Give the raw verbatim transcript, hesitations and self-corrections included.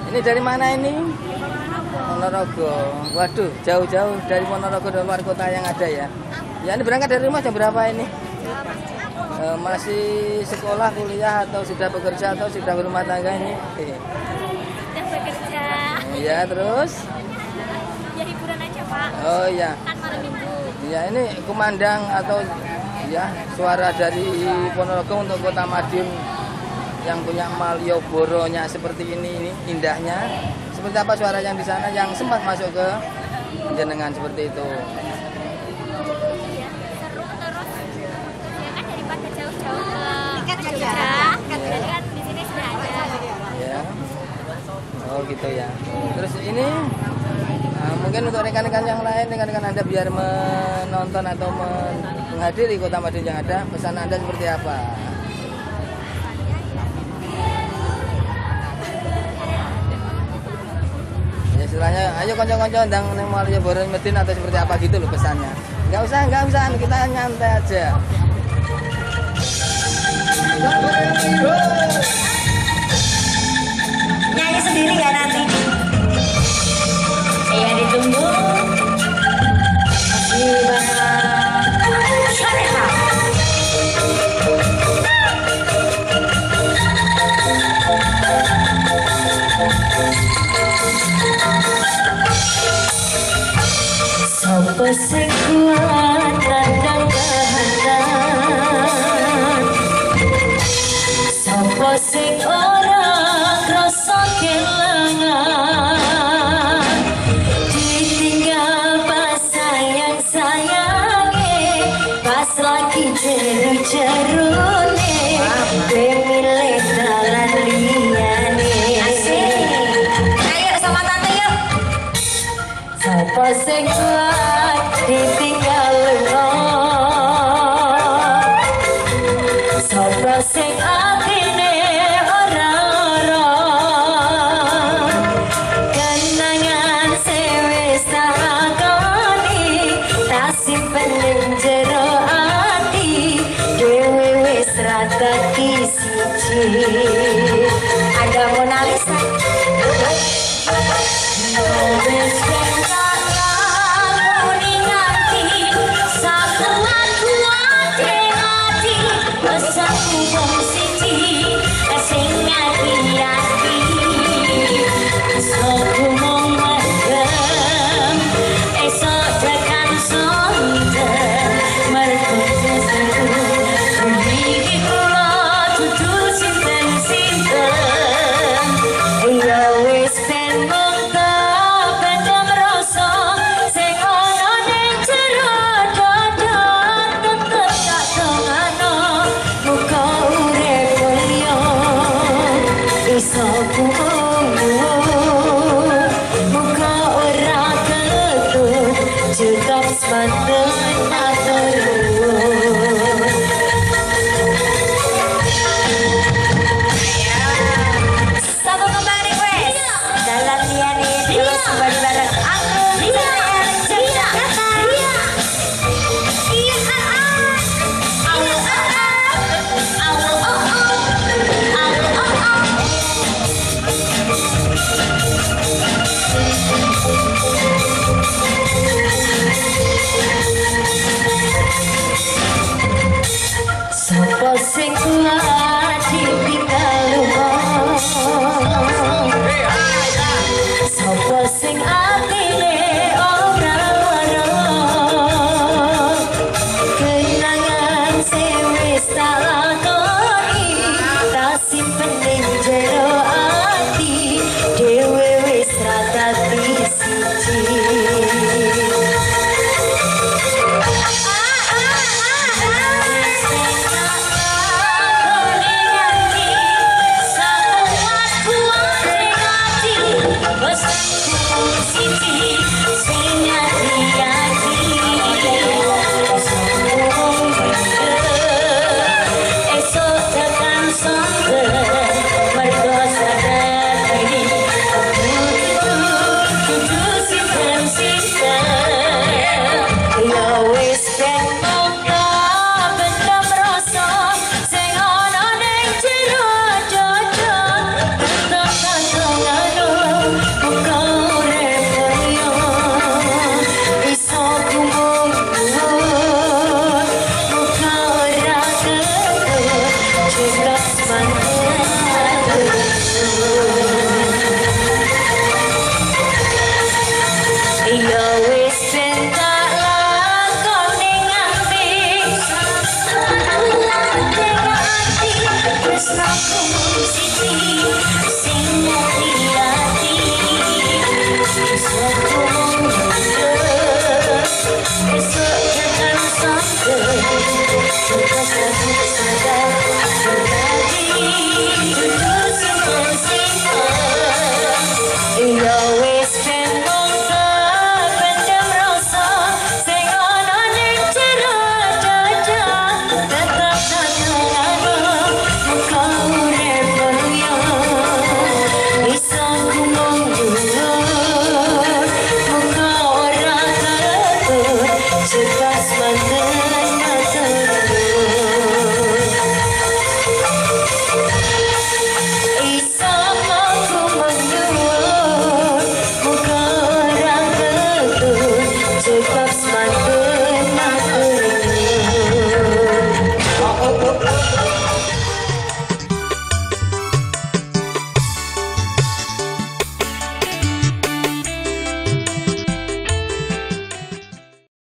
Ini dari mana ini? Ponorogo. Waduh, jauh-jauh dari Ponorogo dan luar kota yang ada ya. Ya, ini berangkat dari rumah jam berapa ini? E, masih sekolah, kuliah, atau sudah bekerja, atau sudah berumah tangga ini? Sudah bekerja. Iya, terus? Ya hiburan aja Pak. Oh iya. Kan malam minggu. Ya, ini kumandang atau ya suara dari Ponorogo untuk kota Madiun yang punya Malioboronya seperti ini, ini indahnya. Seperti apa suara yang di sana yang sempat masuk ke jenengan seperti itu? Iya, seru terus. Ya kan daripada jauh-jauh ke Jogja, jadi kan di sini sudah ada. Ya. Oh gitu ya. Terus ini uh, mungkin untuk rekan-rekan yang lain, rekan-rekan Anda biar menonton atau menghadiri kota Madiun yang ada, pesan Anda seperti apa? Ya istilahnya, ayo konco-konco ndang ning Malioboro Madiun atau seperti apa gitu loh pesannya. Enggak usah, enggak usah, kita nyantai aja. Nyanyi sendiri ya nanti. Iya ditunggu. Masih banyak. Carehal. Sopo sing kuat nandang kahanan, sopo sing ora krasa kelangan, ditinggal pas sayang-sayange, pas lagi jeru-jerune, pemilih dalan liyane. Ayo sama tante yuk. Sopo sing kuat ditinggal lunga, sopo sing atine ora lara, kenangan sewis tak lakoni, tak simpen ning jero ati, dhewe wis ra dadi siji. Ada Mona Lisa. Satu kembali wes. Dalan Liyane terus kembali bareng Angklung. Sopo sing kuat ditinggal lunga, sopo sing sukses dan sukses.